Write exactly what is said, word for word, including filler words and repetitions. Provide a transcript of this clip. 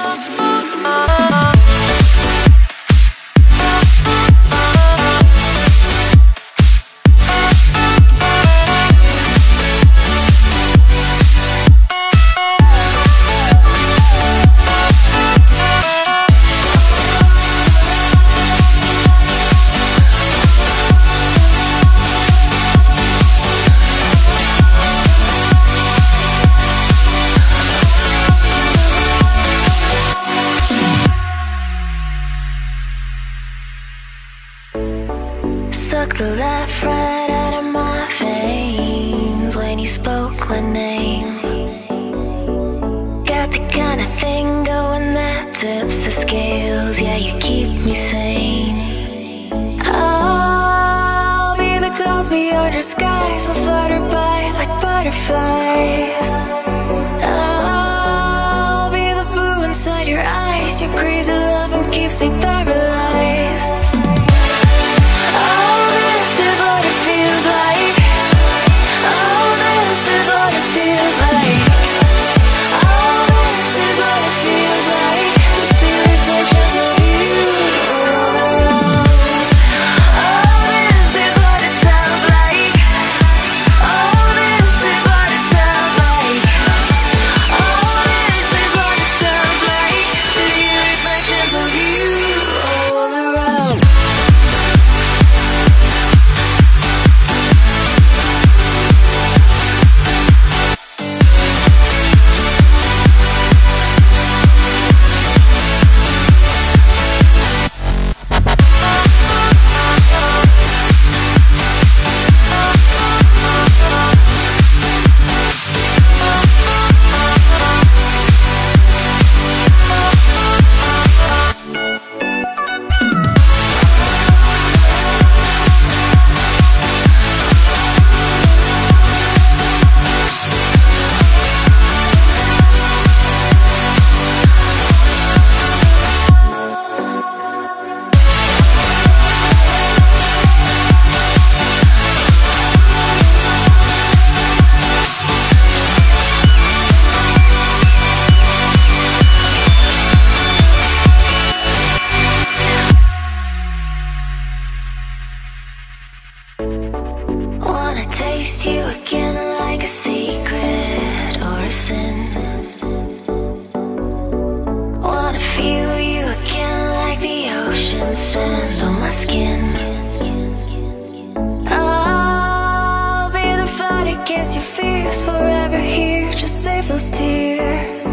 Sucked the life right out of my veins when you spoke my name. Got the kind of thing going that tips the scales. Yeah, you keep me sane. I'll be the clouds beyond your skies. I'll flutter by like butterflies. I'll be the blue inside your eyes. Your crazy loving keeps me paralyzed. Wanna taste you again like a secret or a sin. Wanna feel you again like the ocean sand on my skin. I'll be the fight against your fears, forever here, just save those tears.